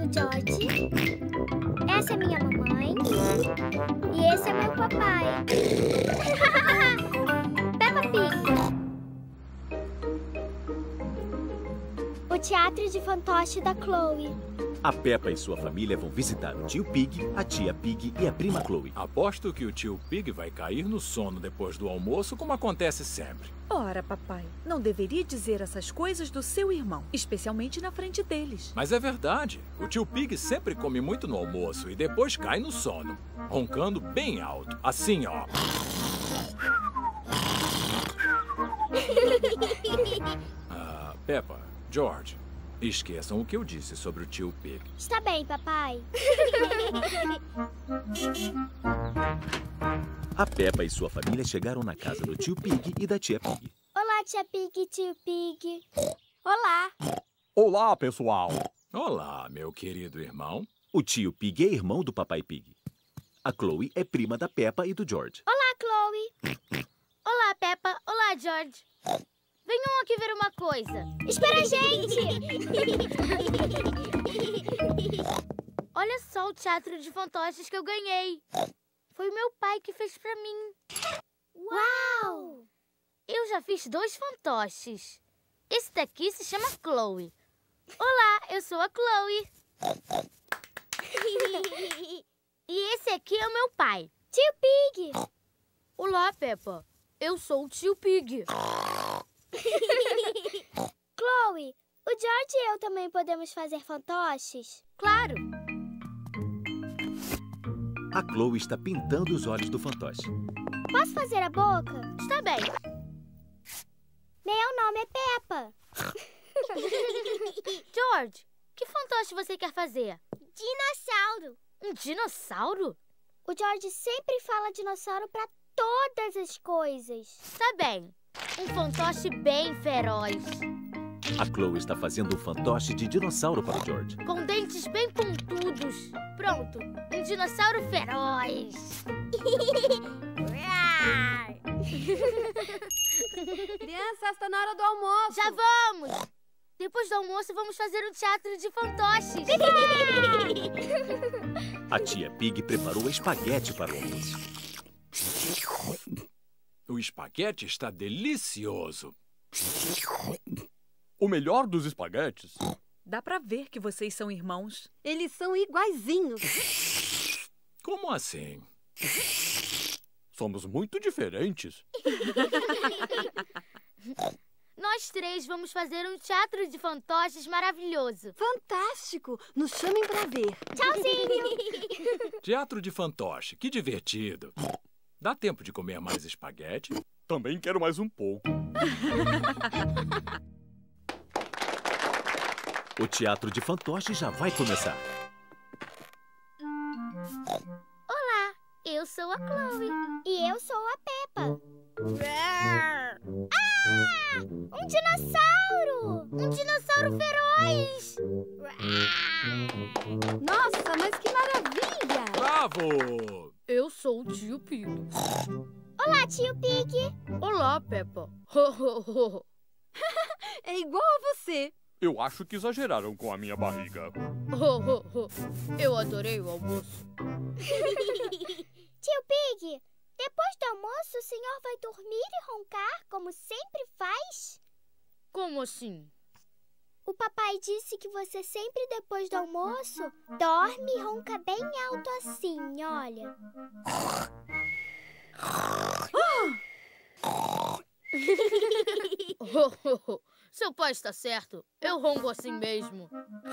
George. Essa é minha mamãe. E esse é meu papai. Peppa Pig. O teatro de fantoche da Chloe. A Peppa e sua família vão visitar o tio Pig, a tia Pig e a prima Chloe. Aposto que o tio Pig vai cair no sono depois do almoço, como acontece sempre. Ora, papai, não deveria dizer essas coisas do seu irmão, especialmente na frente deles. Mas é verdade. O tio Pig sempre come muito no almoço e depois cai no sono, roncando bem alto, assim, ó. Peppa, George, esqueçam o que eu disse sobre o tio Pig. Está bem, papai. A Peppa e sua família chegaram na casa do tio Pig e da tia Pig. Olá, tia Pig e tio Pig. Olá. Olá, pessoal. Olá, meu querido irmão. O tio Pig é irmão do papai Pig. A Chloe é prima da Peppa e do George. Olá, Chloe. Olá, Peppa. Olá, George. Venham aqui ver uma coisa. Espera a gente! Olha só o teatro de fantoches que eu ganhei. Foi o meu pai que fez pra mim. Uau! Eu já fiz 2 fantoches. Esse daqui se chama Chloe. Olá, eu sou a Chloe. E esse aqui é o meu pai. Tio Pig! Olá, Peppa. Eu sou o tio Pig. Chloe, o George e eu também podemos fazer fantoches? Claro. A Chloe está pintando os olhos do fantoche. Posso fazer a boca? Está bem. Meu nome é Peppa. George, que fantoche você quer fazer? Dinossauro. Um dinossauro? O George sempre fala dinossauro para todas as coisas. Tá bem. Um fantoche bem feroz. A Chloe está fazendo um fantoche de dinossauro para o George. Com dentes bem pontudos. Pronto, um dinossauro feroz. Crianças, está na hora do almoço. Já vamos! Depois do almoço, vamos fazer um teatro de fantoches. A tia Pig preparou espaguete para o almoço. O espaguete está delicioso. O melhor dos espaguetes. Dá pra ver que vocês são irmãos. Eles são iguaizinhos. Como assim? Somos muito diferentes. Nós 3 vamos fazer um teatro de fantoches maravilhoso. Fantástico! Nos chamem pra ver. Tchauzinho! Teatro de fantoche, que divertido. Dá tempo de comer mais espaguete? Também quero mais um pouco. O teatro de fantoche já vai começar. Olá, eu sou a Chloe. E eu sou a Peppa. Ah! Um dinossauro! Um dinossauro feroz! Nossa, mas que maravilha! Bravo! Eu sou o tio Pig. Olá, tio Pig. Olá, Peppa. É igual a você. Eu acho que exageraram com a minha barriga. Eu adorei o almoço. Tio Pig, depois do almoço o senhor vai dormir e roncar como sempre faz? Como assim? O papai disse que você sempre depois do almoço dorme e ronca bem alto assim, olha. Seu pai está certo. Eu ronco assim mesmo.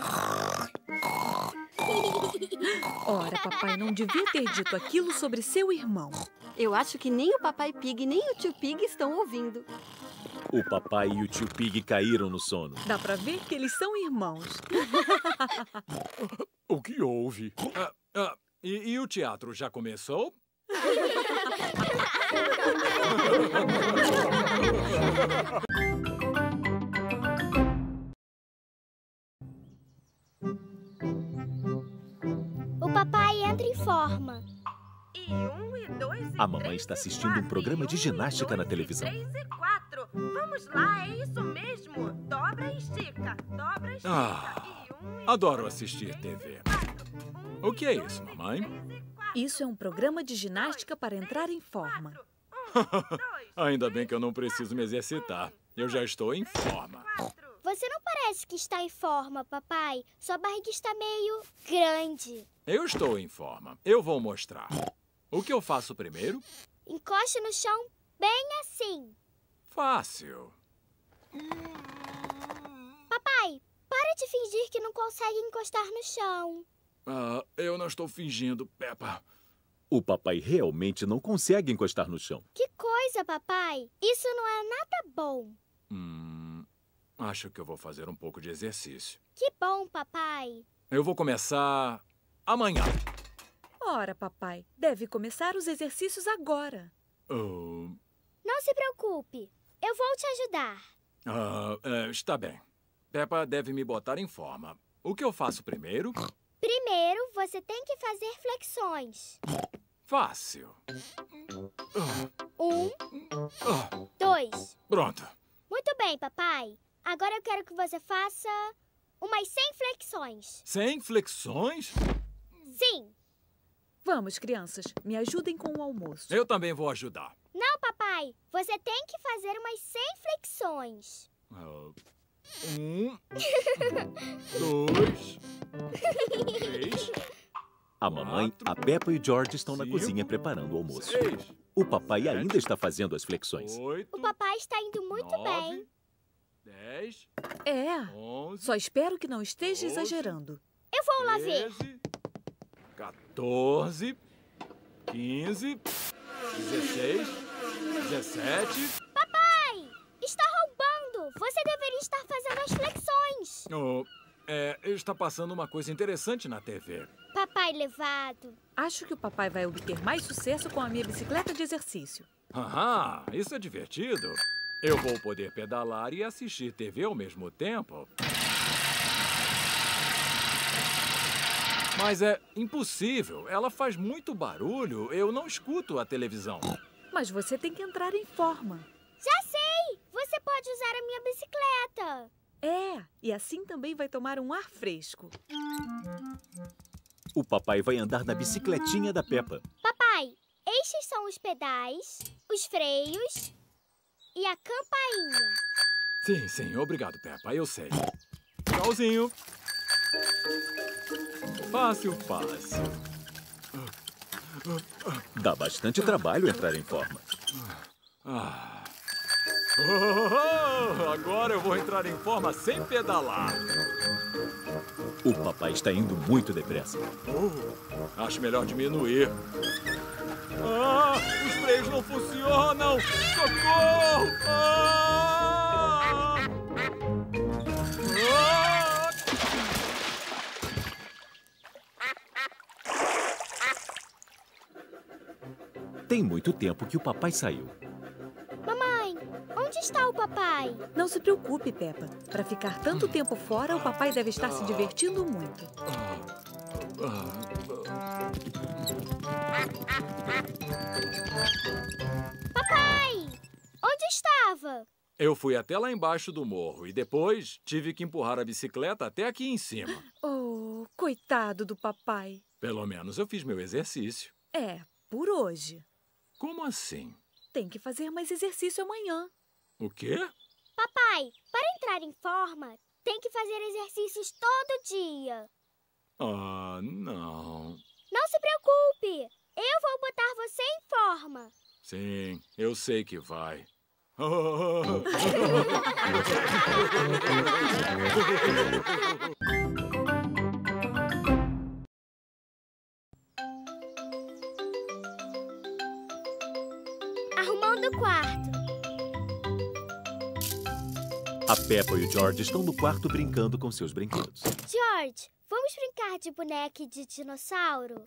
Ora, papai não devia ter dito aquilo sobre seu irmão. Eu acho que nem o papai Pig nem o tio Pig estão ouvindo. O papai e o tio Pig caíram no sono. Dá pra ver que eles são irmãos. O que houve? E o teatro já começou? O papai entra em forma. E 1 e 2 e A mamãe está assistindo um programa de ginástica na televisão. 3 e 4. Vamos Vamos lá, é isso mesmo. Dobra e estica. Dobra e estica. Adoro assistir TV. O que é isso, mamãe? Isso é um programa de ginástica para entrar em forma. Ainda bem que eu não preciso me exercitar. Eu já estou em forma. Você não parece que está em forma, papai. Sua barriga está meio grande. Eu estou em forma. Eu vou mostrar. O que eu faço primeiro? Encoste no chão bem assim. Fácil. Papai, para de fingir que não consegue encostar no chão. Eu não estou fingindo, Peppa. O papai realmente não consegue encostar no chão. Que coisa, papai. Isso não é nada bom. Acho que eu vou fazer um pouco de exercício. Que bom, papai. Eu vou começar amanhã. Ora, papai, deve começar os exercícios agora. Não se preocupe. Eu vou te ajudar. Está bem. Peppa deve me botar em forma. O que eu faço primeiro? Primeiro, você tem que fazer flexões. Fácil. 1, 2. Pronto. Muito bem, papai. Agora eu quero que você faça umas 100 flexões. 100 flexões? Sim. Vamos, crianças, me ajudem com o almoço. Eu também vou ajudar. Não, papai. Você tem que fazer umas 100 flexões. 1, 2, 3. A mamãe, a Peppa e o George estão na cozinha preparando o almoço. 6, O papai ainda está fazendo as flexões. 8, O papai está indo muito 9, bem. 10, É, 11, só espero que não esteja 12. exagerando. Eu vou lá ver. 13, 14, 15, 16, 17. Papai, está roubando. Você deveria estar fazendo as flexões. Está passando uma coisa interessante na TV. Papai levado. Acho que o papai vai obter mais sucesso com a minha bicicleta de exercício. Isso é divertido. Eu vou poder pedalar e assistir TV ao mesmo tempo. Mas é impossível. Ela faz muito barulho. Eu não escuto a televisão. Mas você tem que entrar em forma. Já sei. Você pode usar a minha bicicleta. É, e assim também vai tomar um ar fresco. O papai vai andar na bicicletinha da Peppa. Papai, estes são os pedais, os freios e a campainha. Sim, obrigado, Peppa. Eu sei. Tchauzinho. Fácil. Dá bastante trabalho entrar em forma. Agora eu vou entrar em forma sem pedalar. O papai está indo muito depressa. Acho melhor diminuir. Os freios não funcionam! Socorro! Tem muito tempo que o papai saiu. Mamãe, onde está o papai? Não se preocupe, Peppa. Para ficar tanto tempo fora, o papai deve estar se divertindo muito. Papai, onde estava? Eu fui até lá embaixo do morro e depois tive que empurrar a bicicleta até aqui em cima. Oh, coitado do papai. Pelo menos eu fiz meu exercício. É, por hoje. Como assim? Tem que fazer mais exercício amanhã. O quê? Papai, para entrar em forma, tem que fazer exercícios todo dia. Não. Não se preocupe, eu vou botar você em forma. Sim, eu sei que vai. Arrumando o quarto. A Peppa e o George estão no quarto brincando com seus brinquedos. George, vamos brincar de boneca e de dinossauro?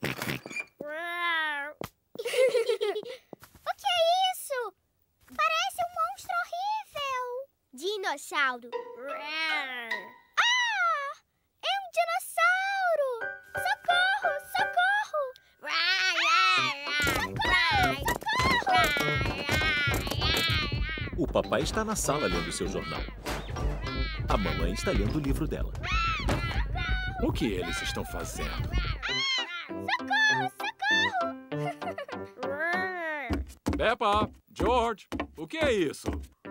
O que é isso? Parece um monstro horrível. Dinossauro. Ah! É um dinossauro! Socorro! Socorro! Socorro! O papai está na sala lendo seu jornal. A mamãe está lendo o livro dela. O que eles estão fazendo? Peppa, George, o que é isso?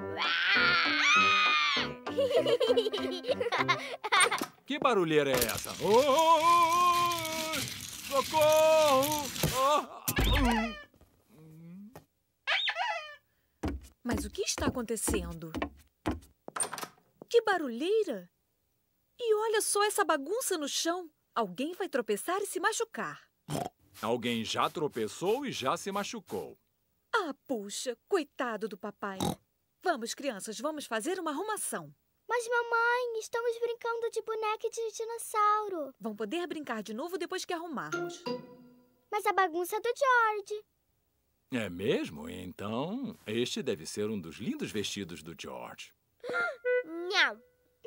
Que barulheira é essa? Oh, socorro! Mas o que está acontecendo? Que barulheira! E olha só essa bagunça no chão. Alguém vai tropeçar e se machucar. Alguém já tropeçou e já se machucou. Ah, puxa, coitado do papai. Vamos, crianças, vamos fazer uma arrumação. Mas, mamãe, estamos brincando de boneca de dinossauro. Vão poder brincar de novo depois que arrumarmos. Mas a bagunça é do George. É mesmo? Então, este deve ser um dos lindos vestidos do George. Não.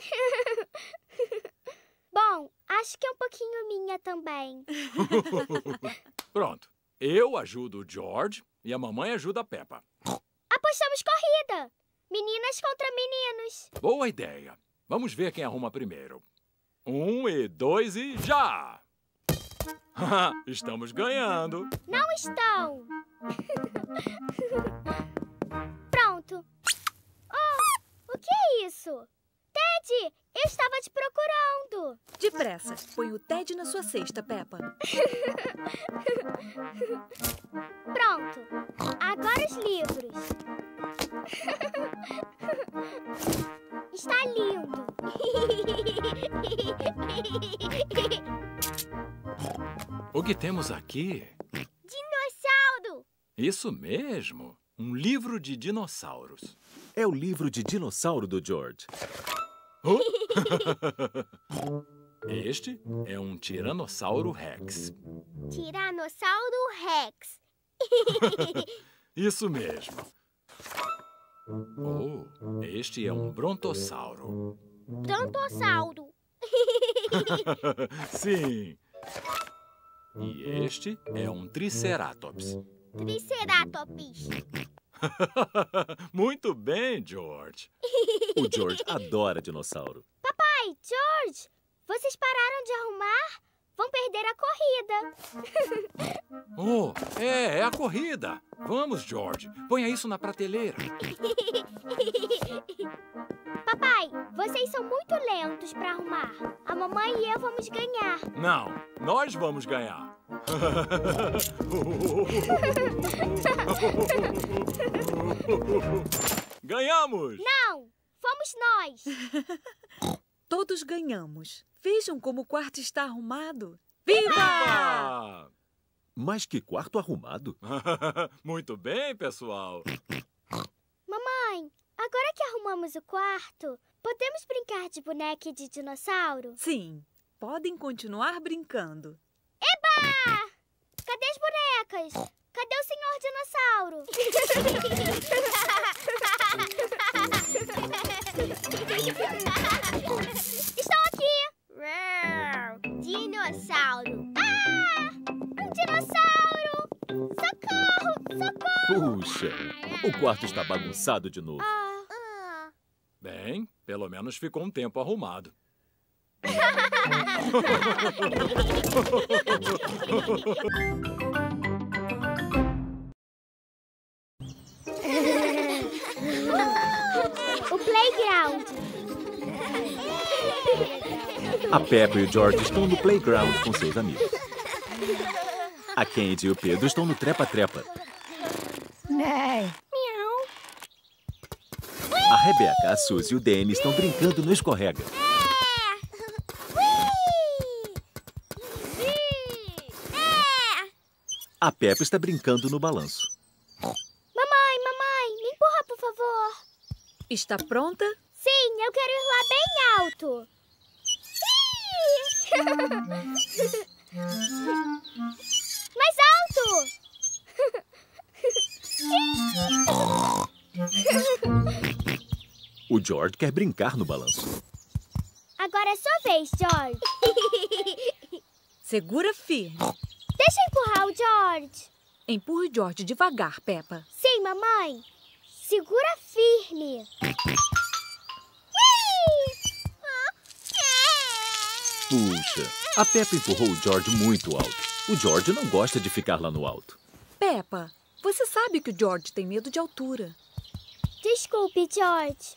Bom, acho que é um pouquinho minha também. Pronto. Eu ajudo o George e a mamãe ajuda a Peppa. Apostamos corrida. Meninas contra meninos. Boa ideia. Vamos ver quem arruma primeiro. 1 e 2 e já! Estamos ganhando. Não estão. Pronto. Oh, o que é isso? Ted, eu estava te procurando. Depressa, põe o Ted na sua cesta, Peppa. Pronto. Agora os livros. Está lindo. O que temos aqui? Dinossauro. Isso mesmo. Um livro de dinossauros. É o livro de dinossauro do George. Este é um Tiranossauro Rex. Tiranossauro Rex. Isso mesmo. Oh, este é um Brontossauro. Brontossauro. Sim. E este é um Triceratops. Triceratops. Muito bem, George. O George adora dinossauro. Papai, George, vocês pararam de arrumar? Vão perder a corrida. Oh, é a corrida. Vamos, George. Ponha isso na prateleira. Papai, vocês são muito lentos para arrumar. A mamãe e eu vamos ganhar. Não, nós vamos ganhar. Ganhamos! Não, fomos nós. Todos ganhamos. Vejam como o quarto está arrumado. Viva! Viva! Mas que quarto arrumado! Muito bem, pessoal. Mamãe, agora que arrumamos o quarto, podemos brincar de boneca e de dinossauro? Sim, podem continuar brincando. Eba! Cadê as bonecas? Cadê o senhor dinossauro? Estão aqui! Dinossauro! Ah! Um dinossauro! Socorro! Socorro! Puxa, o quarto está bagunçado de novo. Bem, pelo menos ficou um tempo arrumado. O playground. A Peppa e o George estão no playground com seus amigos. A Candy e o Pedro estão no trepa-trepa. Miau. A Rebeca, a Suzy e o Danny estão brincando no escorrega. A Peppa está brincando no balanço. Mamãe, me empurra, por favor. Está pronta? Sim, eu quero ir lá bem alto. Mais alto! O George quer brincar no balanço. Agora é sua vez, George. Segura firme. Deixa eu empurrar o George. Empurre o George devagar, Peppa. Sim, mamãe. Segura firme. Puxa, a Peppa empurrou o George muito alto. O George não gosta de ficar lá no alto. Peppa, você sabe que o George tem medo de altura. Desculpe, George.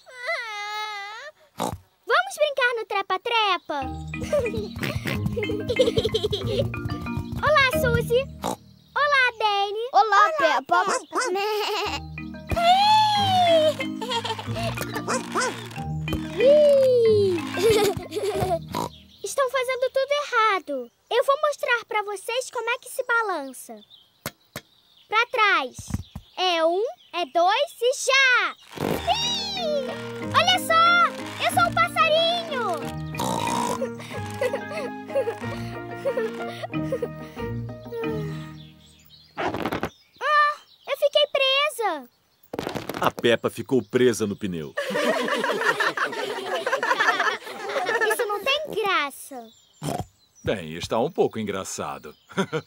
Vamos brincar no trepa-trepa? Olá, Suzy. Olá, Dani. Olá, Peppa. Estão fazendo tudo errado. Eu vou mostrar pra vocês como é que se balança. Pra trás. É 1, é 2 e já! Olha só! Eu sou um passarinho! Eu fiquei presa! A Peppa ficou presa no pneu. Isso não tem graça. Bem, está um pouco engraçado.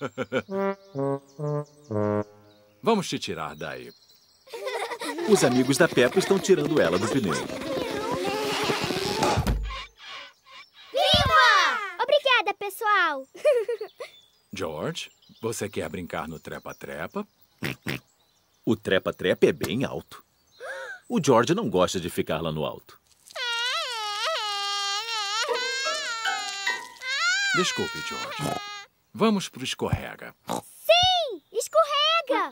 Vamos te tirar daí. Os amigos da Peppa estão tirando ela do pneu. Viva! Obrigada, pessoal. George, você quer brincar no trepa-trepa? O trepa-trepa é bem alto. O George não gosta de ficar lá no alto. Desculpe, George. Vamos pro escorrega. Sim! Escorrega!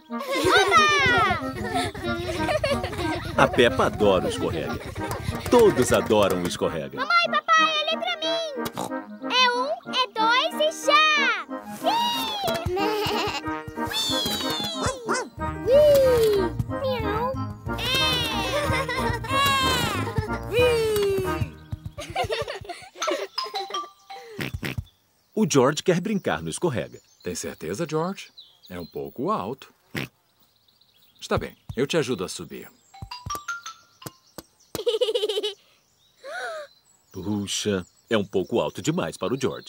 A Peppa adora o escorrega. Todos adoram o escorrega. Mamãe, papai, olhem pra mim! É 1, é 2 e já! Miau! O George quer brincar no escorrega. Tem certeza, George? É um pouco alto. Está bem, eu te ajudo a subir. Puxa, é um pouco alto demais para o George.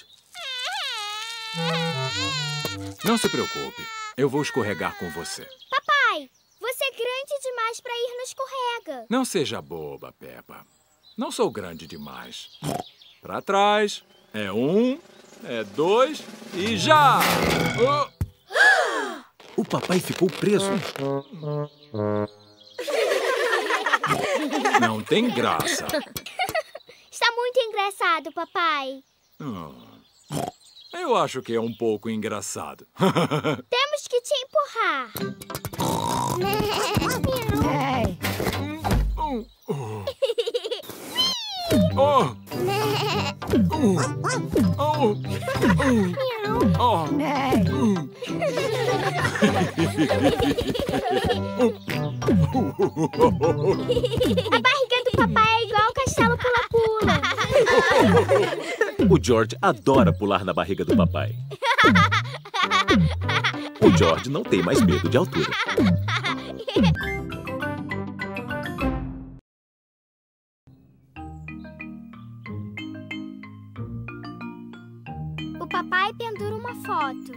Não se preocupe, eu vou escorregar com você. Papai, você é grande demais pra ir no escorrega. Não seja boba, Peppa. Não sou grande demais. Pra trás. É 1, é 2 e já! Oh! O papai ficou preso. Não tem graça. Está muito engraçado, papai. Eu acho que é um pouco engraçado. Temos que te empurrar. A barriga do papai é igual ao castelo pula-pula. O George adora pular na barriga do papai. O George não tem mais medo de altura. O papai pendura uma foto.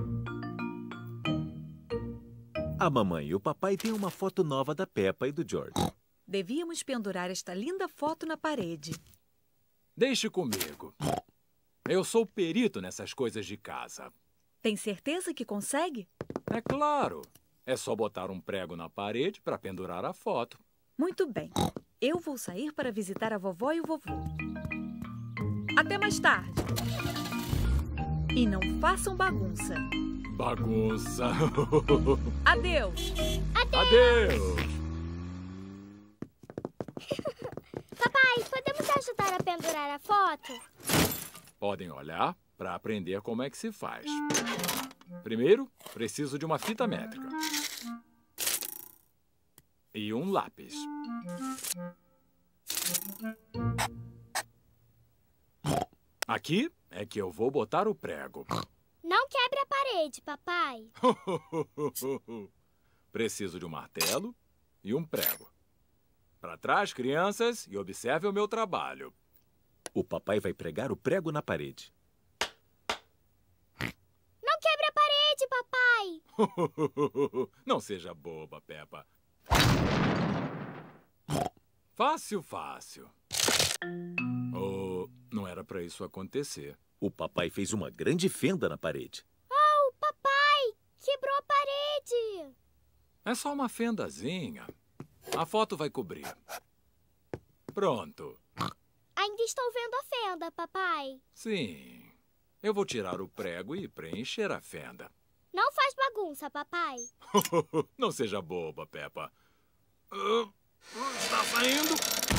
A mamãe e o papai têm uma foto nova da Peppa e do George. Devíamos pendurar esta linda foto na parede. Deixe comigo. Eu sou perito nessas coisas de casa. Tem certeza que consegue? É claro. É só botar um prego na parede para pendurar a foto. Muito bem. Eu vou sair para visitar a vovó e o vovô. Até mais tarde. E não façam bagunça. Bagunça. Adeus. Adeus. Papai, podemos ajudar a pendurar a foto? Podem olhar para aprender como é que se faz. Primeiro, preciso de uma fita métrica. E um lápis. Aqui é que eu vou botar o prego. Não quebre a parede, papai. Preciso de um martelo e um prego. Para trás, crianças, e observe o meu trabalho. O papai vai pregar o prego na parede. Não quebre a parede, papai. Não seja boba, Peppa. Fácil, fácil. Oh, não era para isso acontecer. O papai fez uma grande fenda na parede. Oh, papai! Quebrou a parede! É só uma fendazinha. A foto vai cobrir. Pronto. Ainda estou vendo a fenda, papai. Sim. Eu vou tirar o prego e preencher a fenda. Não faz bagunça, papai. Não seja boba, Peppa. Está saindo?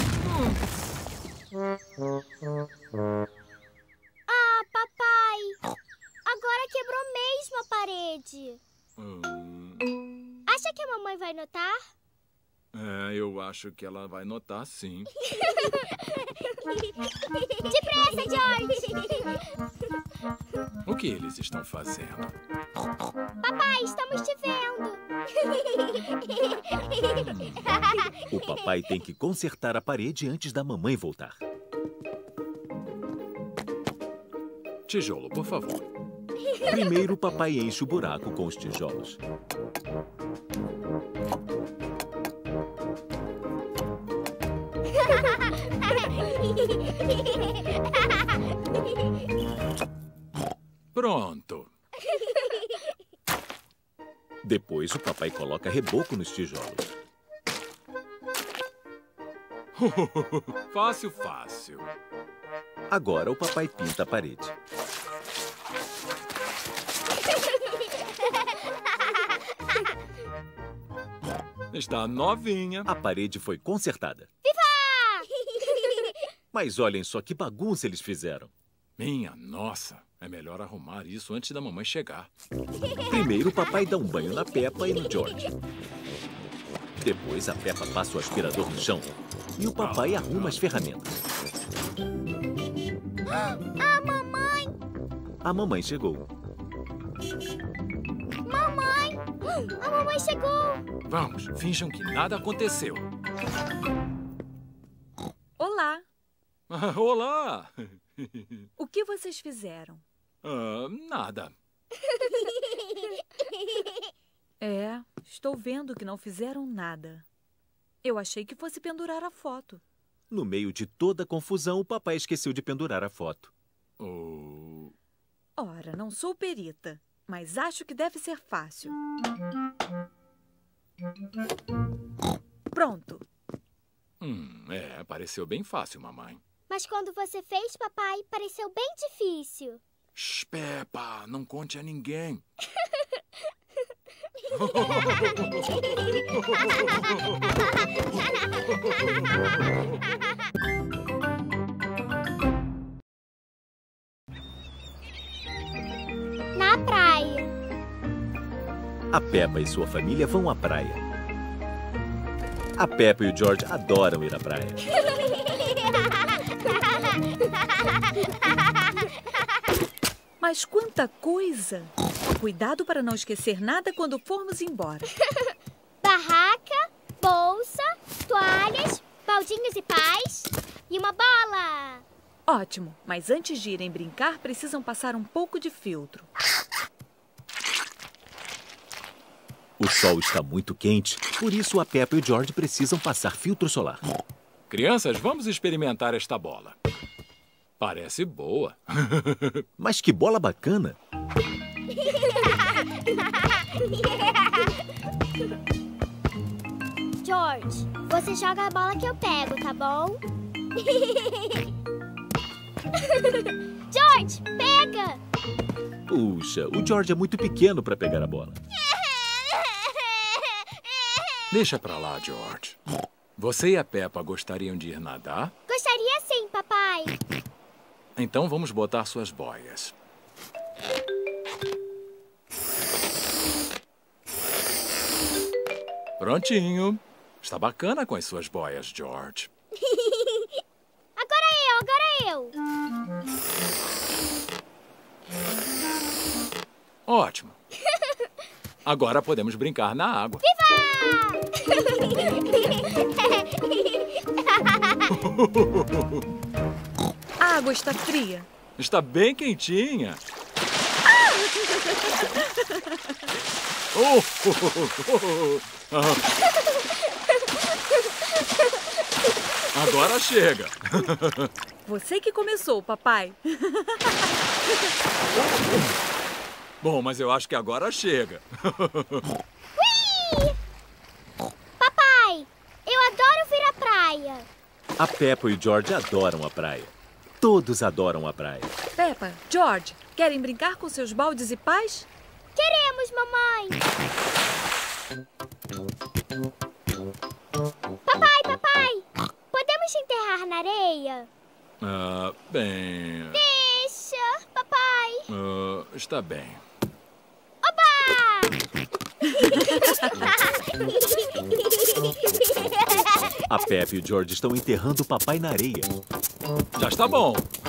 Ah, papai! Agora quebrou mesmo a parede. Acha que a mamãe vai notar? Eu acho que ela vai notar, sim. Depressa, George! O que eles estão fazendo? Papai, estamos te vendo! O papai tem que consertar a parede antes da mamãe voltar. Tijolo, por favor. Primeiro, o papai enche o buraco com os tijolos. Pronto. Depois, o papai coloca reboco nos tijolos. Fácil, fácil. Agora, o papai pinta a parede. Está novinha. A parede foi consertada. Viva! Mas olhem só que bagunça eles fizeram. Minha nossa, é melhor arrumar isso antes da mamãe chegar. Primeiro, o papai dá um banho na Peppa e no George. Depois, a Peppa passa o aspirador no chão e o papai arruma as ferramentas. Ah, mamãe! A mamãe chegou. Mamãe! A mamãe chegou! Vamos, finjam que nada aconteceu. Olá! Olá! O que vocês fizeram? Nada. Estou vendo que não fizeram nada. Eu achei que fosse pendurar a foto. No meio de toda a confusão, o papai esqueceu de pendurar a foto. Ora, não sou perita, mas acho que deve ser fácil. Pronto. Pareceu bem fácil, mamãe. Mas quando você fez, papai, pareceu bem difícil. Shh, Peppa, não conte a ninguém. Na praia. A Peppa e sua família vão à praia. A Peppa e o George adoram ir à praia. Mas quanta coisa! Cuidado para não esquecer nada quando formos embora. Barraca, bolsa, toalhas, baldinhos e pás e uma bola. Ótimo, mas antes de irem brincar, precisam passar um pouco de filtro. O sol está muito quente, por isso a Peppa e o George precisam passar filtro solar. Crianças, vamos experimentar esta bola. Parece boa. Mas que bola bacana! George, você joga a bola que eu pego, tá bom? George, pega! Puxa, o George é muito pequeno para pegar a bola. Deixa pra lá, George. Você e a Peppa gostariam de ir nadar? Gostaria sim, papai. Então vamos botar suas boias. Prontinho. Está bacana com as suas boias, George. Agora eu. Ótimo. Agora podemos brincar na água. A água está fria. Está bem quentinha. Agora chega. Você que começou, papai. Bom, mas eu acho que agora chega. Papai, eu adoro vir à praia. A Peppa e o George adoram a praia. Todos adoram a praia. Peppa, George, querem brincar com seus baldes e pás? Queremos, mamãe. Papai, podemos te enterrar na areia? Bem... Deixa, papai. Está bem. A Peppa e o George estão enterrando o papai na areia. Já está bom.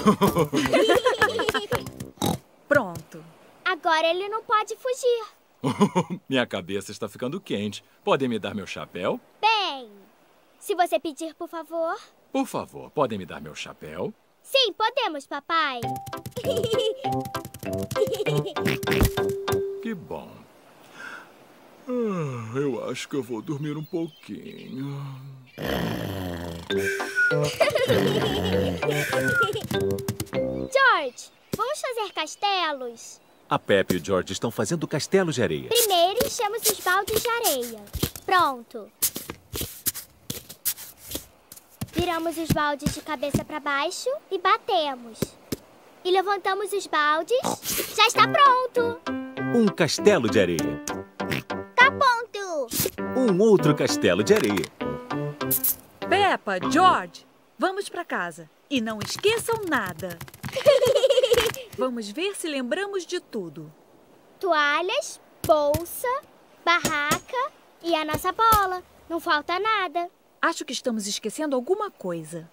Pronto. Agora ele não pode fugir. Minha cabeça está ficando quente. Podem me dar meu chapéu? Bem, se você pedir, por favor. Por favor, podem me dar meu chapéu? Sim, podemos, papai. Que bom. Eu acho que eu vou dormir um pouquinho. George, vamos fazer castelos? A Peppa e o George estão fazendo castelos de areia. Primeiro enchemos os baldes de areia. Pronto. Viramos os baldes de cabeça para baixo e batemos. E levantamos os baldes. Já está pronto! Um castelo de areia. Tá pronto! Um outro castelo de areia. Peppa, George, vamos para casa. E não esqueçam nada. Vamos ver se lembramos de tudo. Toalhas, bolsa, barraca e a nossa bola. Não falta nada. Acho que estamos esquecendo alguma coisa.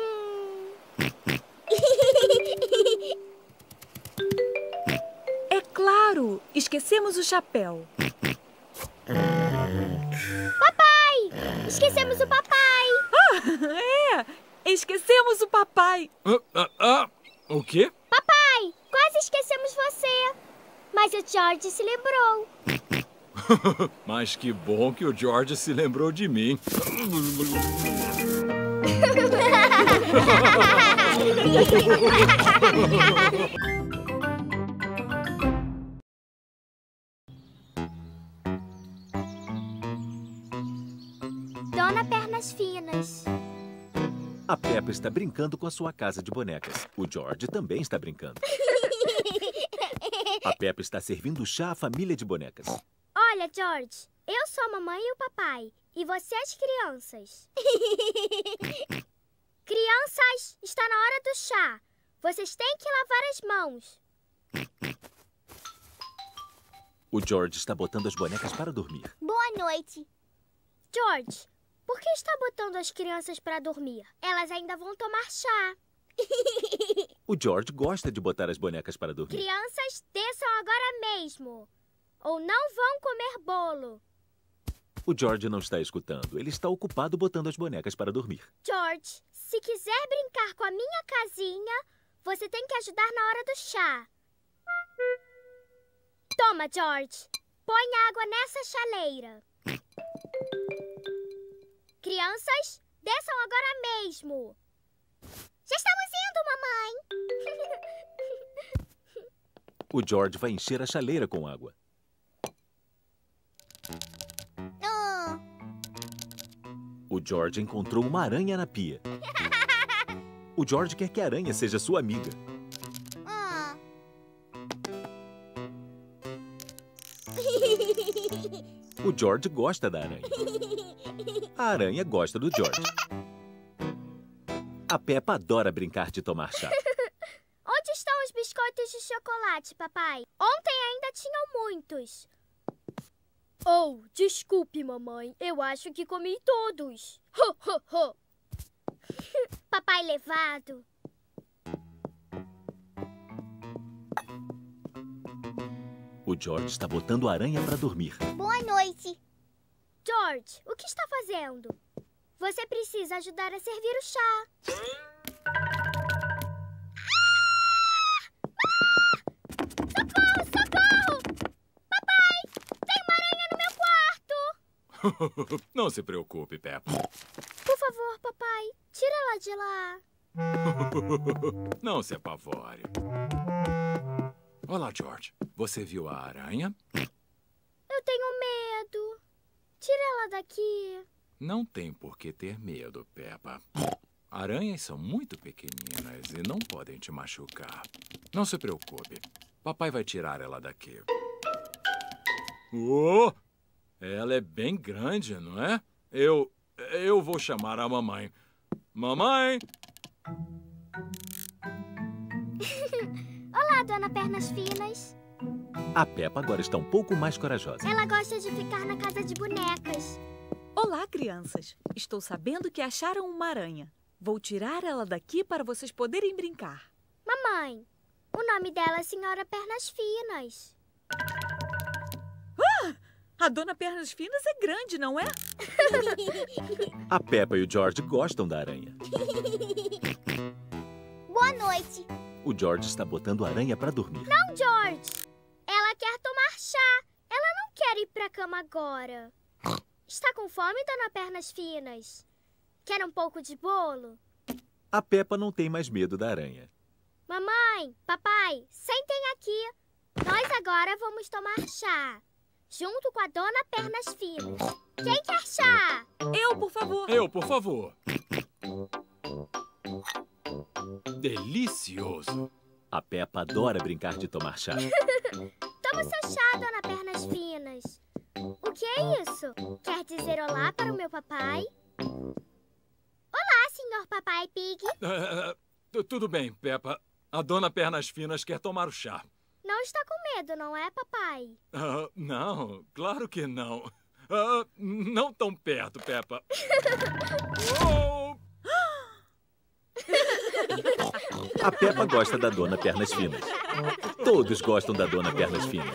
É claro! Esquecemos o chapéu. Papai! Esquecemos o papai! Esquecemos o papai. O quê? Papai, quase esquecemos você. Mas o George se lembrou. Mas que bom que o George se lembrou de mim. Dona Pernas Finas. A Peppa está brincando com a sua casa de bonecas. O George também está brincando. A Peppa está servindo chá à família de bonecas. Olha, George, eu sou a mamãe e o papai. E você as crianças. Crianças, está na hora do chá. Vocês têm que lavar as mãos. O George está botando as bonecas para dormir. Boa noite. George, por que está botando as crianças para dormir? Elas ainda vão tomar chá. O George gosta de botar as bonecas para dormir. Crianças, desçam agora mesmo. Ou não vão comer bolo. O George não está escutando. Ele está ocupado botando as bonecas para dormir. George, se quiser brincar com a minha casinha, você tem que ajudar na hora do chá. Toma, George. Põe água nessa chaleira. Crianças, desçam agora mesmo. Já estamos indo, mamãe. O George vai encher a chaleira com água. O George encontrou uma aranha na pia. O George quer que a aranha seja sua amiga. O George gosta da aranha. A aranha gosta do George. A Peppa adora brincar de tomar chá. Onde estão os biscoitos de chocolate, papai? Ontem ainda tinham muitos. Oh, desculpe, mamãe. Eu acho que comi todos. Papai levado. O George está botando a aranha para dormir. Boa noite. George, o que está fazendo? Você precisa ajudar a servir o chá. Socorro, socorro! Papai, tem uma aranha no meu quarto! Não se preocupe, Peppa. Por favor, papai. Tira ela de lá. Não se apavore. Olá, George. Você viu a aranha? Eu tenho medo. Tira ela daqui. Não tem por que ter medo, Peppa. Aranhas são muito pequeninas e não podem te machucar. Não se preocupe. Papai vai tirar ela daqui. Oh! Ela é bem grande, não é? Eu vou chamar a mamãe. Mamãe! Olá, Dona Pernas Finas. A Peppa agora está um pouco mais corajosa. Ela gosta de ficar na casa de bonecas. Olá, crianças. Estou sabendo que acharam uma aranha. Vou tirar ela daqui para vocês poderem brincar. Mamãe, o nome dela é Senhora Pernas Finas. A Dona Pernas Finas é grande, não é? A Peppa e o George gostam da aranha. Boa noite. O George está botando a aranha para dormir. Não, George. Ela quer tomar chá. Ela não quer ir pra cama agora. Está com fome, Dona Pernas Finas? Quer um pouco de bolo? A Peppa não tem mais medo da aranha. Mamãe, papai, sentem aqui. Nós agora vamos tomar chá. Junto com a Dona Pernas Finas. Quem quer chá? Eu, por favor. Eu, por favor. Delicioso. A Peppa adora brincar de tomar chá. Toma seu chá, Dona Pernas Finas. O que é isso? Quer dizer olá para o meu papai? Olá, senhor Papai Pig. Tudo bem, Peppa. A Dona Pernas Finas quer tomar o chá. Não está com medo, não é, papai? Não, claro que não. Não tão perto, Peppa. Oh! A Peppa gosta da Dona Pernas Finas. Todos gostam da Dona Pernas Finas.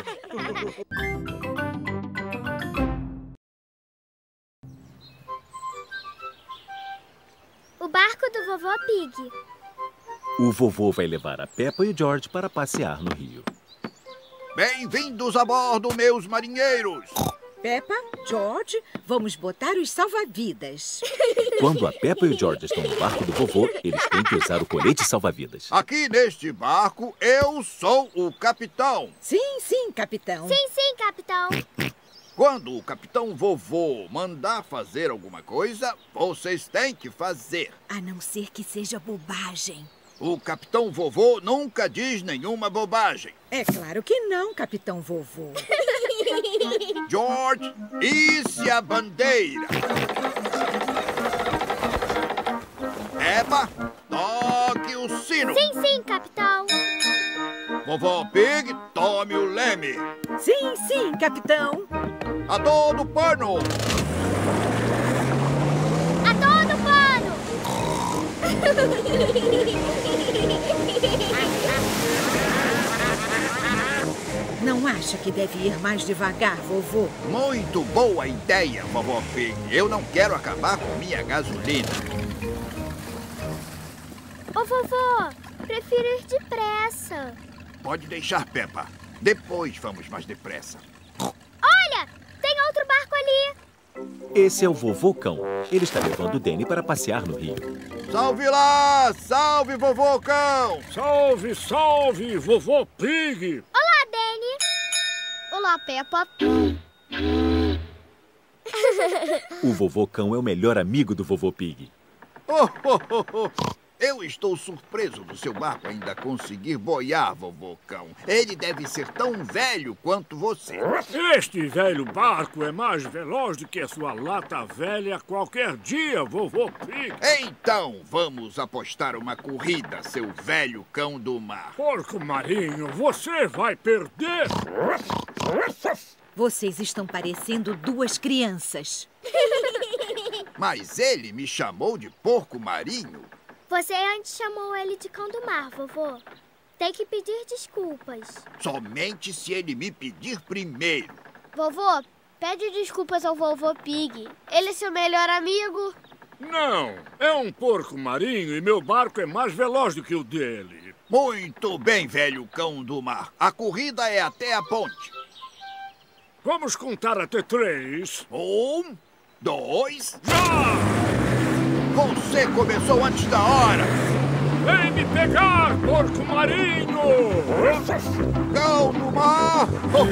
O barco do vovô Pig. O vovô vai levar a Peppa e o George para passear no rio. Bem-vindos a bordo, meus marinheiros! Peppa, George, vamos botar os salva-vidas. Quando a Peppa e o George estão no barco do vovô, eles têm que usar o colete salva-vidas. Aqui neste barco, eu sou o capitão. Sim, capitão. Sim, capitão. Quando o capitão vovô mandar fazer alguma coisa, vocês têm que fazer. A não ser que seja bobagem. O capitão vovô nunca diz nenhuma bobagem. É claro que não, capitão vovô. George, isse a bandeira. Peppa, toque o sino. Sim, capitão. Vovó Pig, tome o leme. Sim, capitão. A todo pano. A todo pano. Não acha que deve ir mais devagar, vovô? Muito boa ideia, vovó Pig. Eu não quero acabar com minha gasolina. Ô, vovô, prefiro ir depressa. Pode deixar, Peppa. Depois vamos mais depressa. Olha, tem outro barco ali. Esse é o vovô Cão. Ele está levando o Danny para passear no rio. Salve lá! Salve, vovô Cão! Salve, salve, vovô Pig! Olá, Danny. Olá, Peppa. O vovô Cão é o melhor amigo do vovô Pig. Eu estou surpreso do seu barco ainda conseguir boiar, vovô Cão. Ele deve ser tão velho quanto você. Este velho barco é mais veloz do que a sua lata velha qualquer dia, vovô Pig. Então, vamos apostar uma corrida, seu velho cão do mar. Porco marinho, você vai perder. Vocês estão parecendo duas crianças. Mas ele me chamou de porco marinho. Você antes chamou ele de cão do mar, vovô. Tem que pedir desculpas. Somente se ele me pedir primeiro. Vovô, pede desculpas ao vovô Pig. Ele é seu melhor amigo. Não, é um porco marinho e meu barco é mais veloz do que o dele. Muito bem, velho cão do mar. A corrida é até a ponte. Vamos contar até 3. 1, 2... Já! Você começou antes da hora! Vem me pegar, porco marinho! Cão do mar!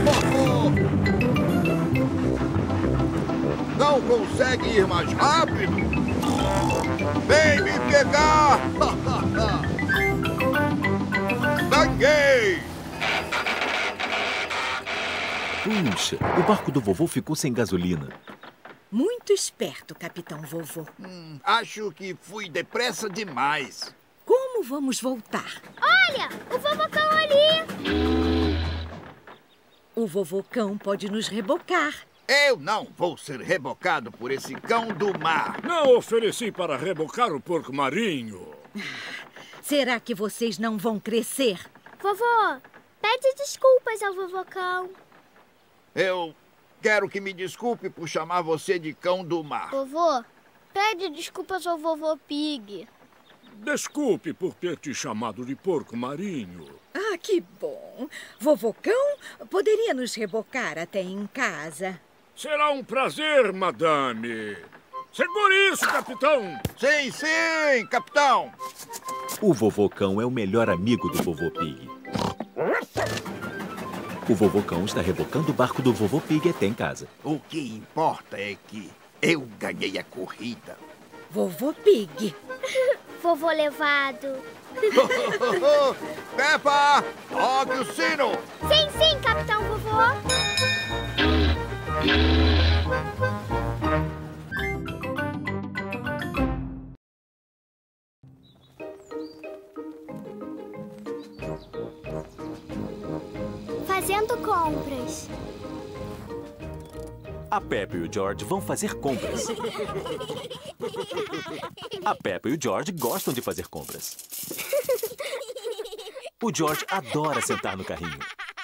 Não consegue ir mais rápido? Vem me pegar! Ganhei! Puxa, o barco do vovô ficou sem gasolina. Muito esperto, Capitão Vovô. Acho que fui depressa demais. Como vamos voltar? Olha, o vovô cão ali. O vovô cão pode nos rebocar. Eu não vou ser rebocado por esse cão do mar. Não ofereci para rebocar o porco marinho. Será que vocês não vão crescer? Vovô, pede desculpas ao vovô cão. Eu quero que me desculpe por chamar você de cão do mar. Vovô, pede desculpas ao vovô Pig. Desculpe por ter te chamado de porco marinho. Ah, que bom. Vovô cão poderia nos rebocar até em casa. Será um prazer, madame. Segure isso, capitão. Sim, sim, capitão. O vovô cão é o melhor amigo do vovô Pig. O vovô cão está rebocando o barco do vovô Pig até em casa. O que importa é que eu ganhei a corrida. Vovô Pig. Vovô levado. Peppa, toque o sino. Sim, sim, capitão vovô. Fazendo compras. A Peppa e o George vão fazer compras. A Peppa e o George gostam de fazer compras. O George adora sentar no carrinho.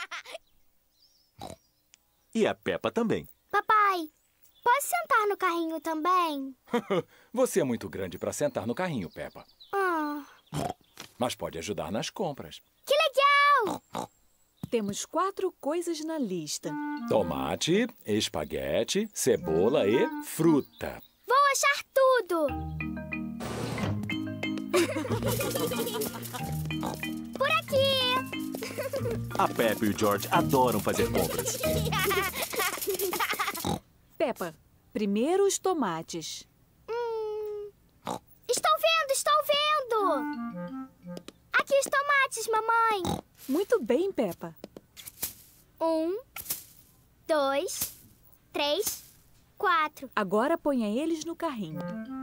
E a Peppa também. Papai, posso sentar no carrinho também? Você é muito grande para sentar no carrinho, Peppa. Mas pode ajudar nas compras. Que legal! Temos 4 coisas na lista. Tomate, espaguete, cebola e fruta. Vou achar tudo! Por aqui! A Peppa e o George adoram fazer compras. Peppa, primeiro os tomates. Estou vendo, estou vendo! Aqui os tomates, mamãe. Muito bem, Peppa. 1, 2, 3, 4. Agora ponha eles no carrinho.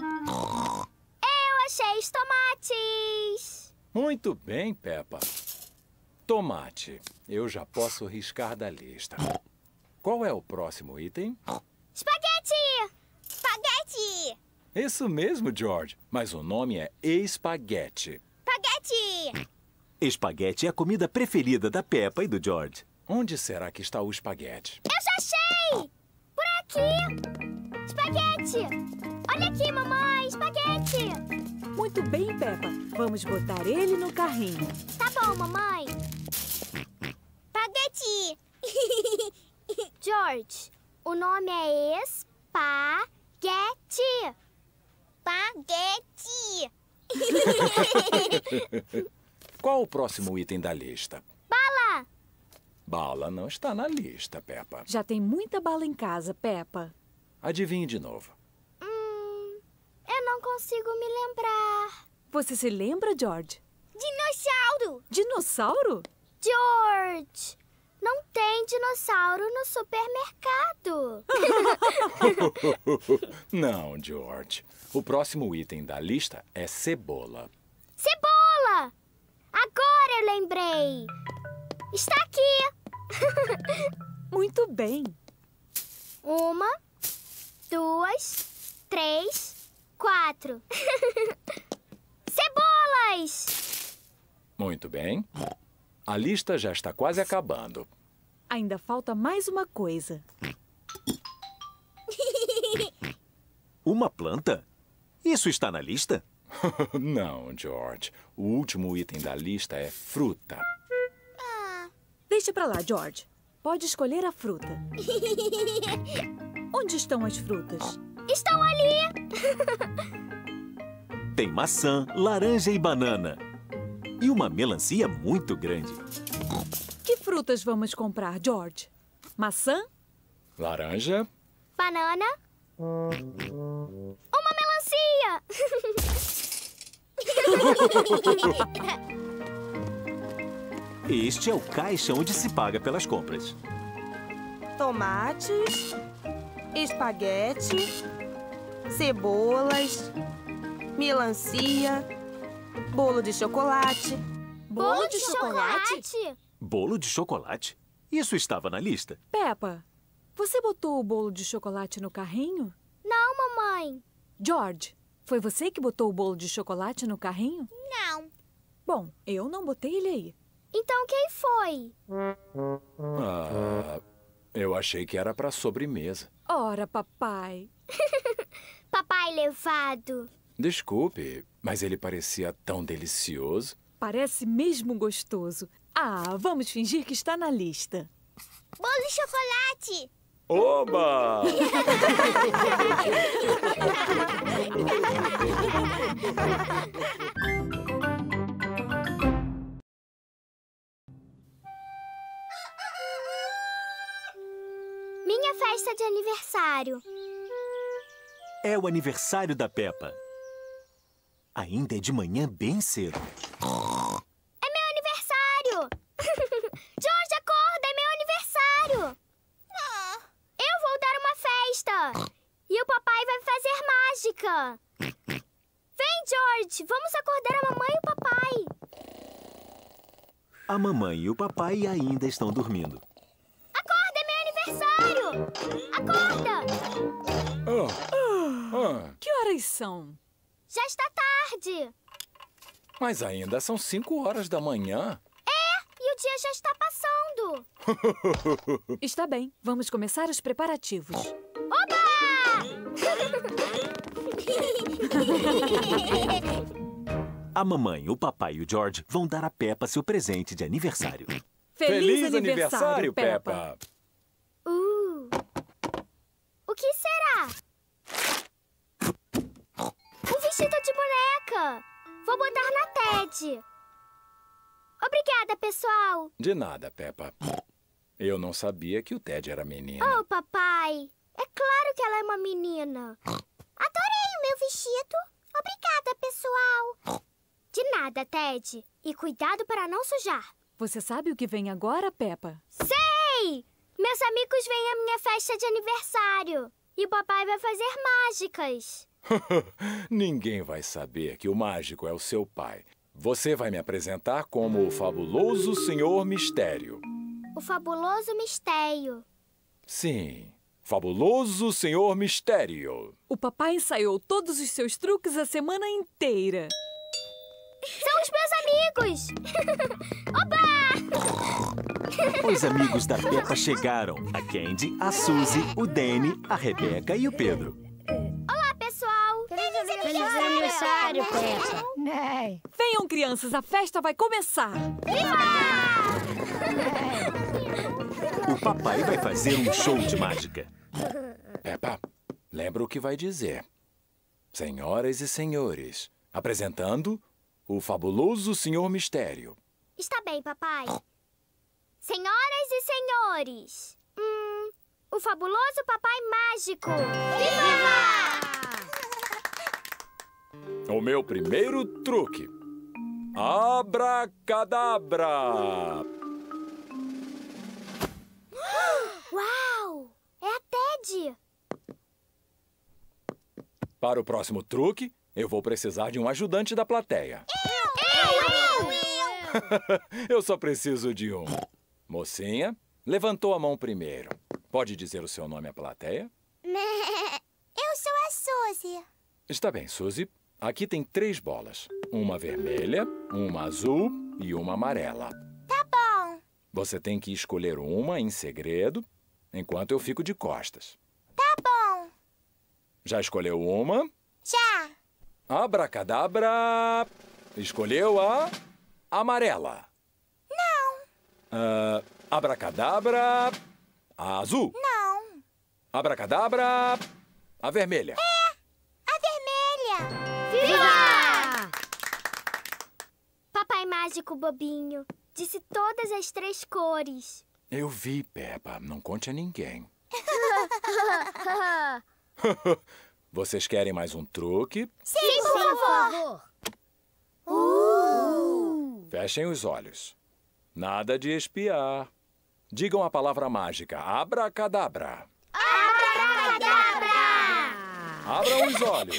Eu achei os tomates! Muito bem, Peppa. Tomate. Eu já posso riscar da lista. Qual é o próximo item? Espaguete! Espaguete! Isso mesmo, George. Mas o nome é espaguete. Espaguete! Espaguete é a comida preferida da Peppa e do George. Onde será que está o espaguete? Eu já achei! Por aqui! Espaguete! Olha aqui, mamãe! Espaguete! Muito bem, Peppa. Vamos botar ele no carrinho. Tá bom, mamãe. Espaguete! George, o nome é espaguete. Espaguete! Qual o próximo item da lista? Bala! Bala não está na lista, Peppa. Já tem muita bala em casa, Peppa. Adivinhe de novo. Eu não consigo me lembrar. Você se lembra, George? Dinossauro! Dinossauro? George, não tem dinossauro no supermercado. Não, George. O próximo item da lista é cebola. Cebola! Agora eu lembrei. Está aqui. Muito bem. 1, 2, 3, 4. Cebolas! Muito bem. A lista já está quase acabando. Ainda falta mais uma coisa. Uma planta? Isso está na lista? Não, George. O último item da lista é fruta. Deixa pra lá, George. Pode escolher a fruta. Onde estão as frutas? Estão ali. Tem maçã, laranja e banana. E uma melancia muito grande. Que frutas vamos comprar, George? Maçã? Laranja? Banana. Uma melancia! Este é o caixa onde se paga pelas compras. Tomates, espaguete, cebolas, melancia, bolo de chocolate. Bolo de chocolate? Bolo de chocolate? Isso estava na lista. Peppa, você botou o bolo de chocolate no carrinho? Não, mamãe. George, foi você que botou o bolo de chocolate no carrinho? Não. Bom, eu não botei ele aí. Então quem foi? Eu achei que era para sobremesa. Ora, papai. Papai levado. Desculpe, mas ele parecia tão delicioso. Parece mesmo gostoso. Vamos fingir que está na lista. Bolo de chocolate. Oba! Minha festa de aniversário. É o aniversário da Peppa. Ainda é de manhã bem cedo. É meu aniversário! George, acorda! É meu aniversário! Eu vou dar uma festa! E o papai vai fazer mágica! Vem, George! Vamos acordar a mamãe e o papai! A mamãe e o papai ainda estão dormindo. Acorda! É meu aniversário! Acorda! Que horas são? Já está tarde! Mas ainda são 5 horas da manhã. E o dia já está passando! Está bem, vamos começar os preparativos. Oba! A mamãe, o papai e o George vão dar a Peppa seu presente de aniversário. Feliz aniversário, Peppa! O que será? Um vestido de boneca! Vou botar na Ted. Obrigada, pessoal. De nada, Peppa. Eu não sabia que o Ted era menino. Oh, papai. É claro que ela é uma menina. Adorei o meu vestido. Obrigada, pessoal. De nada, Ted. E cuidado para não sujar. Você sabe o que vem agora, Peppa? Sei! Meus amigos vêm à minha festa de aniversário. E o papai vai fazer mágicas. Ninguém vai saber que o mágico é o seu pai. Você vai me apresentar como o fabuloso Senhor Mistério. O fabuloso mistério. Sim, fabuloso Senhor Mistério. O papai ensaiou todos os seus truques a semana inteira. São os meus amigos! Oba! Os amigos da Peppa chegaram. A Candy, a Suzy, o Danny, a Rebeca e o Pedro. Olá, pessoal! Feliz aniversário, Peppa! Venham, crianças, a festa vai começar! O papai vai fazer um show de mágica. Peppa, lembra o que vai dizer. Senhoras e senhores, apresentando o fabuloso Senhor Mistério. Está bem, papai. Senhoras e senhores, o fabuloso papai mágico. Viva! O meu primeiro truque. Abracadabra! Uau! É a Ted! Para o próximo truque, eu vou precisar de um ajudante da plateia. Eu só preciso de um. Mocinha, levantou a mão primeiro. Pode dizer o seu nome à plateia? Eu sou a Suzy. Está bem, Suzy. Aqui tem 3 bolas. Uma vermelha, uma azul e uma amarela. Tá bom. Você tem que escolher uma em segredo, enquanto eu fico de costas. Tá bom. Já escolheu uma? Já. Abracadabra! Escolheu a amarela. Não. Abracadabra! A azul. Não. Abracadabra! A vermelha. A vermelha. Viva! mágico, bobinho. Disse todas as 3 cores. Eu vi, Peppa. Não conte a ninguém. Vocês querem mais um truque? Sim, por favor. Fechem os olhos. Nada de espiar. Digam a palavra mágica. Abracadabra. Abracadabra! Abram os olhos.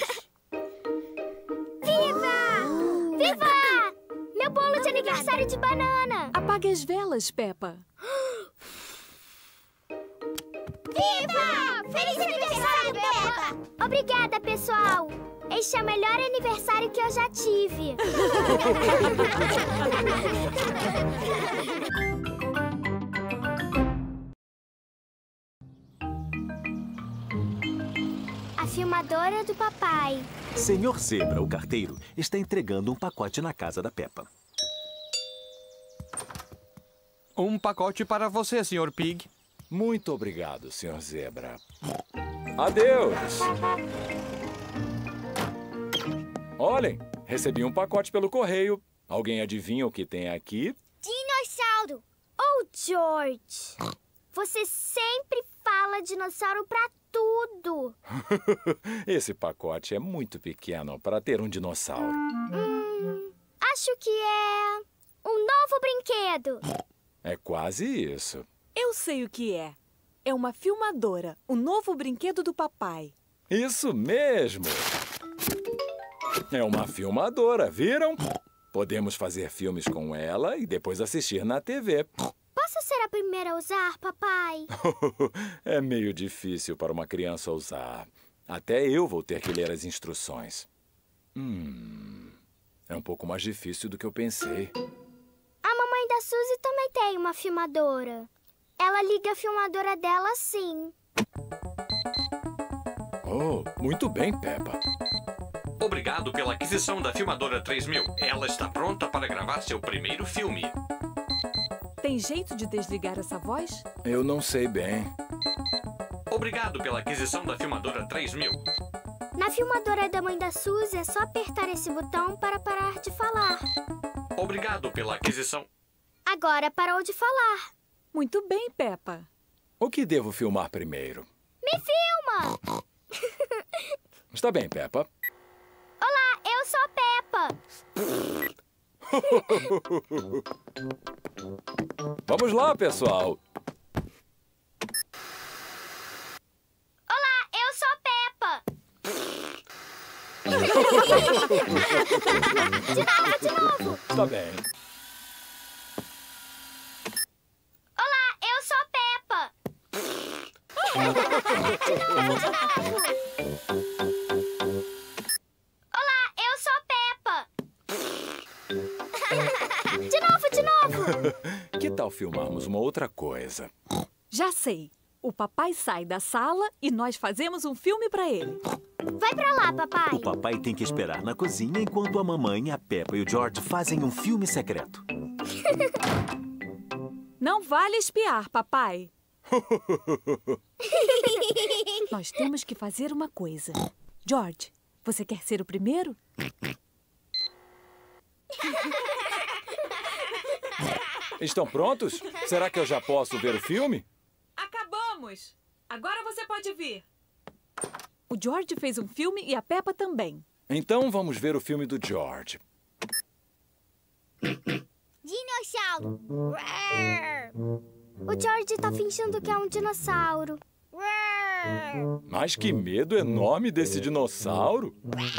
Viva! Viva! Meu bolo de aniversário de banana! Apague as velas, Peppa. Viva! Feliz aniversário, Peppa! Obrigada, pessoal! Este é o melhor aniversário que eu já tive. A filmadora do papai. Senhor Zebra, o carteiro, está entregando um pacote na casa da Peppa. Um pacote para você, Sr. Pig. Muito obrigado, Sr. Zebra. Adeus! Olhem, recebi um pacote pelo correio. Alguém adivinha o que tem aqui? Dinossauro! Oh, George! Você sempre fala dinossauro pra tudo. Esse pacote é muito pequeno para ter um dinossauro. Acho que é um novo brinquedo. É quase isso. Eu sei o que é. É uma filmadora, o novo brinquedo do papai. Isso mesmo! É uma filmadora, viram? Podemos fazer filmes com ela e depois assistir na TV. Posso ser a primeira a usar, papai? É meio difícil para uma criança usar. Até eu vou ter que ler as instruções. É um pouco mais difícil do que eu pensei. A mamãe da Suzy também tem uma filmadora. Ela liga a filmadora dela assim. Oh, muito bem, Peppa. Obrigado pela aquisição da filmadora 3000. Ela está pronta para gravar seu primeiro filme. Tem jeito de desligar essa voz? Eu não sei bem. Obrigado pela aquisição da filmadora 3000. Na filmadora da mãe da Suzy é só apertar esse botão para parar de falar. Obrigado pela aquisição. Agora parou de falar. Muito bem, Peppa. O que devo filmar primeiro? Me filma! Está bem, Peppa. Olá, eu sou a Peppa. Vamos lá, pessoal. Olá, eu sou a Peppa. De novo. Está bem. Olá, eu sou a Peppa. De novo. Olá, eu sou a Peppa. De novo. Que tal filmarmos uma outra coisa? Já sei. O papai sai da sala e nós fazemos um filme para ele. Vai pra lá, papai. O papai tem que esperar na cozinha enquanto a mamãe, a Peppa e o George fazem um filme secreto. Não vale espiar, papai. Nós temos que fazer uma coisa. George, você quer ser o primeiro? Estão prontos? Será que eu já posso ver o filme? Acabamos! Agora você pode vir. O George fez um filme e a Peppa também. Então vamos ver o filme do George. Dinossauro. O George tá fingindo que é um dinossauro. Mas que medo enorme desse dinossauro!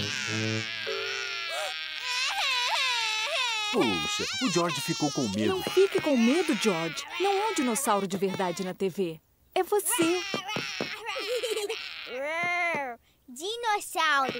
Puxa, o George ficou com medo. Não fique com medo, George. Não é um dinossauro de verdade na TV. É você. Dinossauro.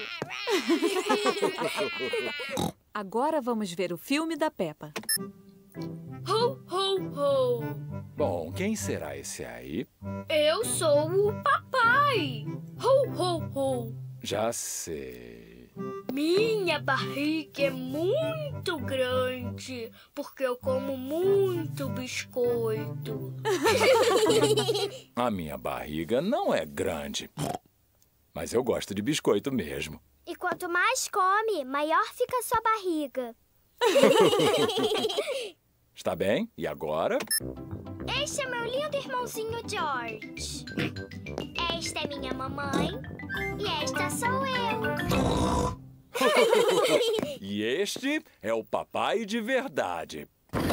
Agora vamos ver o filme da Peppa. Ho, ho, ho. Bom, quem será esse aí? Eu sou o papai. Ho, ho, ho. Já sei. Minha barriga é muito grande, porque eu como muito biscoito. A minha barriga não é grande, mas eu gosto de biscoito mesmo. E quanto mais come, maior fica a sua barriga. Está bem? E agora? Este é meu lindo irmãozinho George. Esta é minha mamãe. E esta sou eu. E este é o papai de verdade.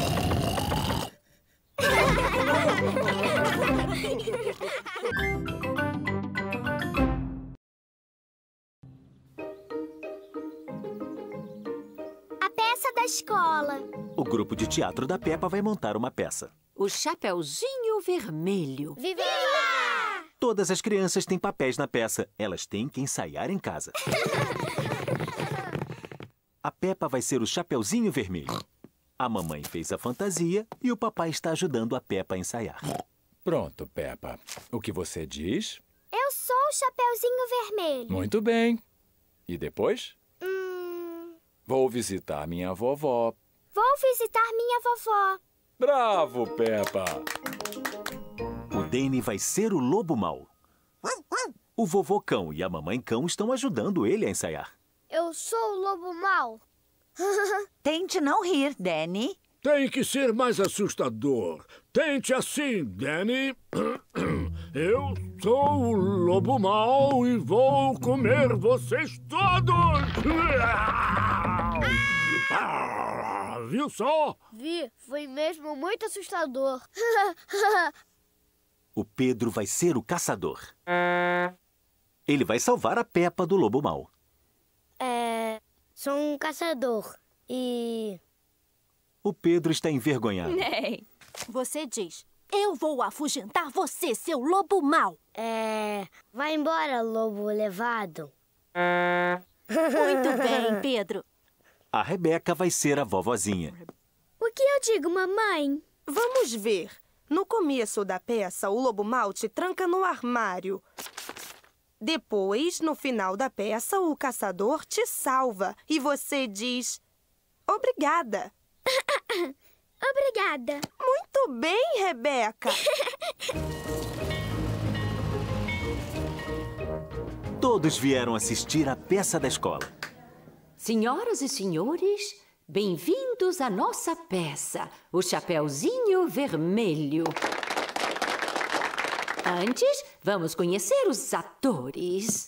A peça da escola. O grupo de teatro da Peppa vai montar uma peça. O Chapeuzinho Vermelho. Viva! Todas as crianças têm papéis na peça. Elas têm que ensaiar em casa. A Peppa vai ser o Chapeuzinho Vermelho. A mamãe fez a fantasia e o papai está ajudando a Peppa a ensaiar. Pronto, Peppa. O que você diz? Eu sou o Chapeuzinho Vermelho. Muito bem. E depois? Vou visitar minha vovó. Vou visitar minha vovó. Bravo, Peppa! O Danny vai ser o lobo mau. O vovô cão e a mamãe cão estão ajudando ele a ensaiar. Eu sou o lobo mau. Tente não rir, Danny. Tem que ser mais assustador. Tente assim, Danny. Eu sou o lobo mau e vou comer vocês todos. Viu só? Vi, foi mesmo muito assustador. O Pedro vai ser o caçador. Ele vai salvar a Peppa do lobo mau. Sou um caçador e... O Pedro está envergonhado. Você diz, eu vou afugentar você, seu lobo mau. Vai embora, lobo levado. Muito bem, Pedro. A Rebeca vai ser a vovozinha. O que eu digo, mamãe? Vamos ver. No começo da peça, o lobo mau te tranca no armário. Depois, no final da peça, o caçador te salva. E você diz... Obrigada. Obrigada. Muito bem, Rebeca. Todos vieram assistir à peça da escola. Senhoras e senhores, bem-vindos à nossa peça, o Chapeuzinho Vermelho. Antes, vamos conhecer os atores.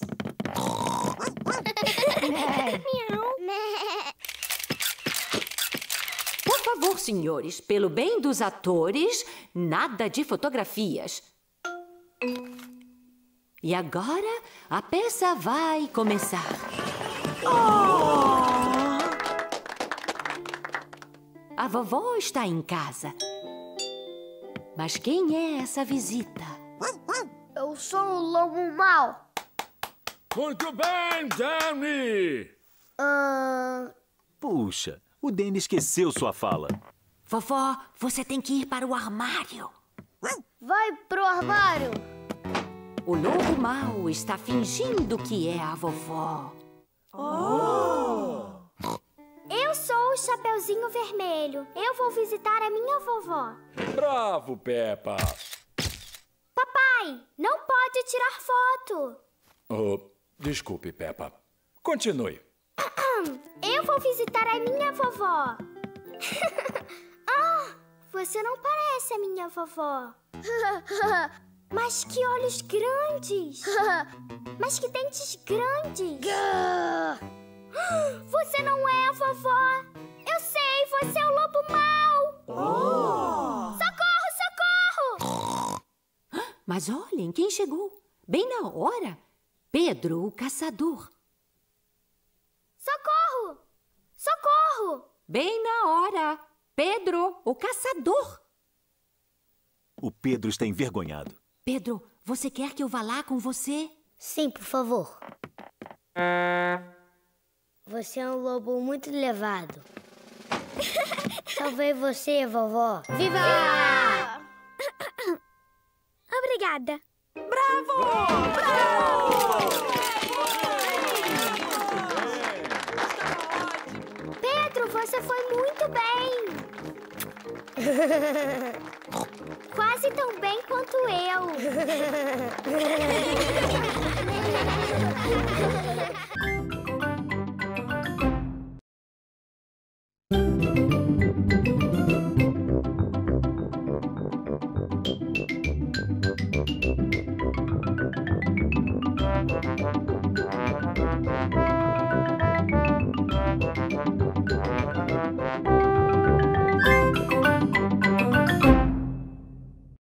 Por favor, senhores, pelo bem dos atores, nada de fotografias. E agora, a peça vai começar. A vovó está em casa. Mas quem é essa visita? Eu sou o lobo mau. Muito bem, Danny! Puxa, o Danny esqueceu sua fala. Vovó, você tem que ir para o armário. Vai pro armário. O lobo mau está fingindo que é a vovó. Eu sou o Chapeuzinho Vermelho. Eu vou visitar a minha vovó. Bravo, Peppa! Papai, não pode tirar foto. Desculpe, Peppa. Continue. Eu vou visitar a minha vovó. Você não parece a minha vovó. Mas que olhos grandes. Mas que dentes grandes. Você não é a vovó. Eu sei, você é o lobo mau. Socorro, socorro! Mas olhem, quem chegou? Bem na hora. Pedro, o caçador. Socorro! Socorro! Bem na hora. Pedro, o caçador. O Pedro está envergonhado. Pedro, você quer que eu vá lá com você? Sim, por favor. Você é um lobo muito levado. Salvei você, vovó. Viva! Obrigada. Bravo! Bravo! Pedro, você foi muito bem. Quase tão bem quanto eu.